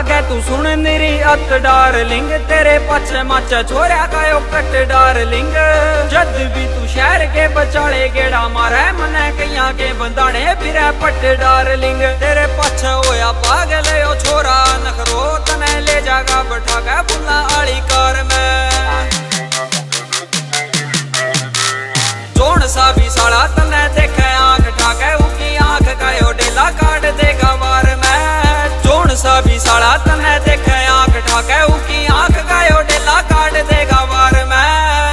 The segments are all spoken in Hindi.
के तू सुन निरी अत डार्लिंग, तेरे पाछे माचा छोरा कायो कट डार्लिंग। जद भी तू शहर के बचाले गेड़ा मारे, मने कईया के बंदाने फिरे पट डार्लिंग। तेरे पाछे होया पागल ओ छोरा नखरो, तने ले जागा बैठा के फुल्ला आली कार में। जोन सा भी साला तने देखे आंख ठाके, उकी आंख का यो डेला काट देगा वार में। जोन सा भी साला तने देखे आंख ठाके, उकी आंख का यो डेला काट देगा वार में।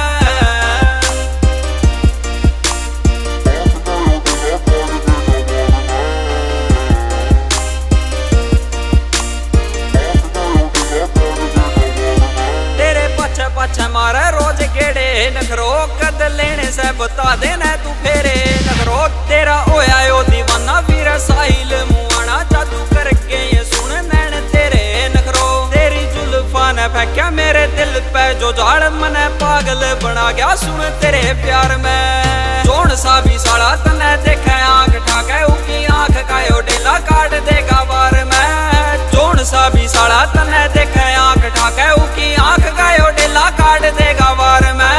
तेरे पछ पछ मारे रोज गेड़े नखरो, कद लेने से बता देना तू फेरे नखरो। तेरा होया यो दीवाना वीर साहिल मुआना, जादू करके ये सुन नैन तेरे नखरो। तेरी जुल्फा ने फेंका मेरे दिल पे जो झाड़, मने पागल बना गया सुन तेरे प्यार में। जोन सा भी साला तने देखे आंख ठाके, उकी आंख का यो डेला काट देगा वार में। जोन सा भी साला तने देखे आंख ठाके, उकी आंख का यो डेला काट देगा वार में।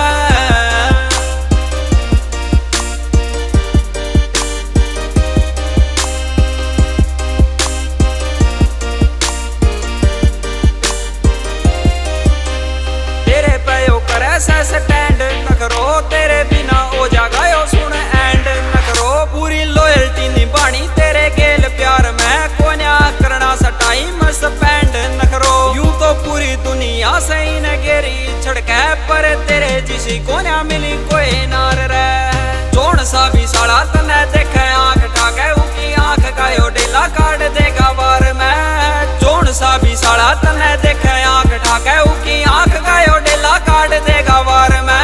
स्टैंड नखरो, तेरे बिना हो जागा यो सुन एंड नखरो। पूरी लॉयल्टी निभानी तेरे गेल प्यार में, कोन्या करना सा टाइम स्पेंड नखरो। यूं तो पूरी दुनिया से ही न गेरी छड़के, पर तेरे जिसी कोन्या मिली कोई नार रे। जोन सा भी साला तने देखे आंख ठाके, उकी आंख का यो डेला काट देगा वार में। जोन सा भी साला तने देखे आंख ठाके, उकी आंख का यो डेला काट देगा वार में।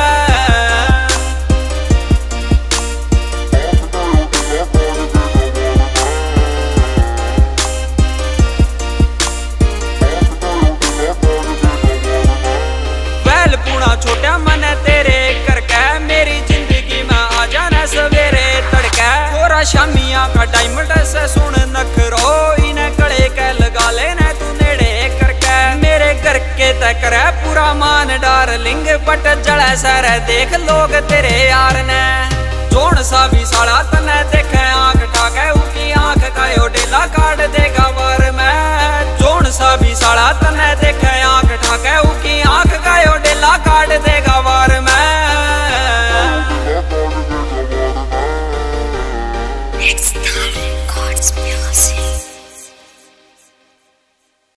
छोटा मन तेरे करके, मेरी जिंदगी में आ जाना सवेरे तड़के। छोरा शामिया का डायमंड से सुन नखरो, इन्हें गले के लगा लेना तू नेड़े करके। मेरे घर के तय करे पूरा मान डार्लिंग, बट जड़ा सर देख लोग तेरे यार ने। जोन सा भी साला तने देखे आंख ठाके, उकी आंख का यो डेला काट देगा वार में। जोन सा भी साला तने देखे आंख ठाके, उकी आंख का यो डेला काट देगा वार में। It's time, God's music.